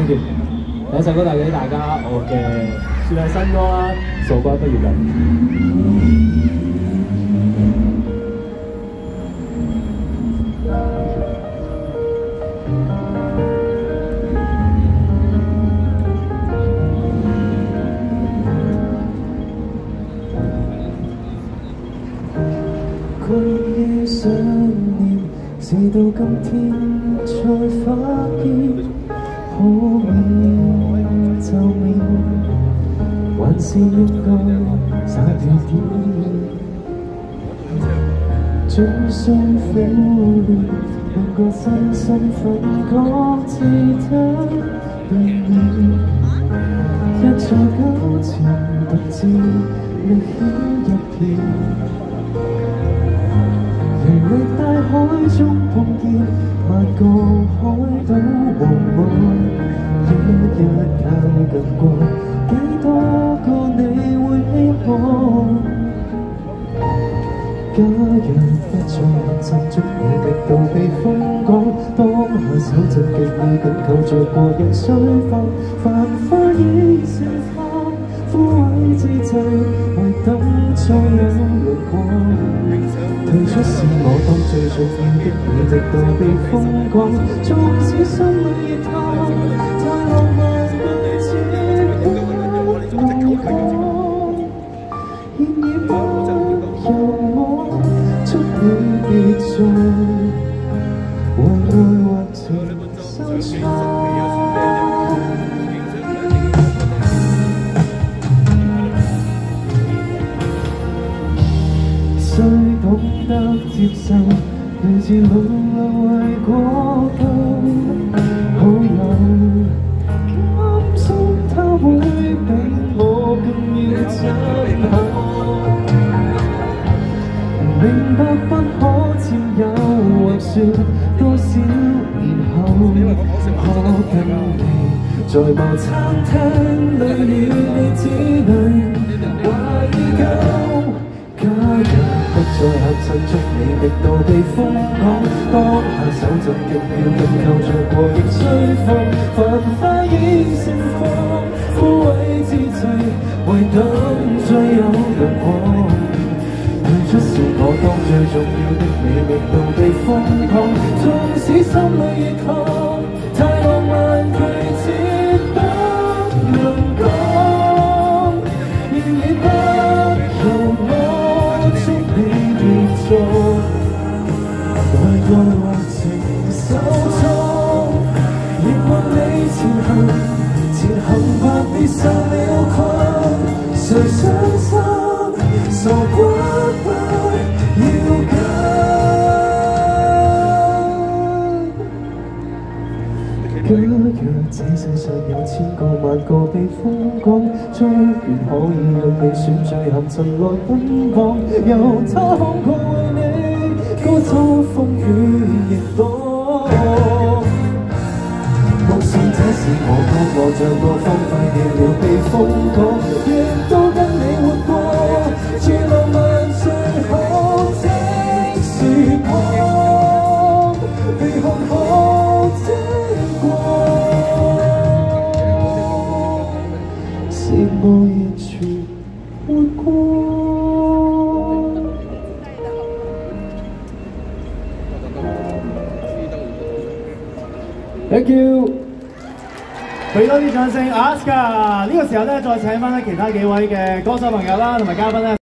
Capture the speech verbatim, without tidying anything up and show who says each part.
Speaker 1: thank you。第一首歌帶俾大家，我嘅算係新歌啦，《傻瓜畢業人》。
Speaker 2: 過夜想念，直到今天才發現，可免就免，還是應該灑掉點。盡訴苦戀，兩個新身份各自得避免，一再糾纏，獨自歷險一片。 歷大海中碰見萬個海島和愛，一日太近過，幾多個你會希望？假若不再振足你力度被風趕，當下手震極已緊扣着過人水放，繁花已盛放，枯萎之際，唯等再有陽光。 退出是我當最重要的你，直到被風趕，縱使心裏熱燙，太浪漫對接不無光，然而不由我祝你別再為愛或情受創。 雖懂得接受，類似老路為過渡，好友甘心他會比我更要爭口，明白不可佔有，或說多少年後，可跟你在某餐廳裏與你子女懷舊。 假若不再合襯出你力度被風趕，當下手震極秒緊扣着過亦追放，繁花已盛放，枯萎之際，唯等再有陽光。退出是我當最重要的你，力度被風趕，縱使心裏熱燙，太浪漫拒絕不能講，然而不由我。 為愛或情受創，亦問你前行，前行吧，別受了困。誰傷心，傻瓜不要緊。假若這世上有千個萬個被風趕，終於可以讓你選最合襯來奔放，由他看過為你高遭風雨逆擋。目送這是我當我像個荒廢掉了被風趕，亦都跟你活過，最浪漫最好的時光，被看好的光。 是我完全活過。Thank you， 俾多啲掌聲 ，Oscar。呢個時候咧，再請翻咧其他幾位嘅歌手朋友啦，同埋嘉賓咧。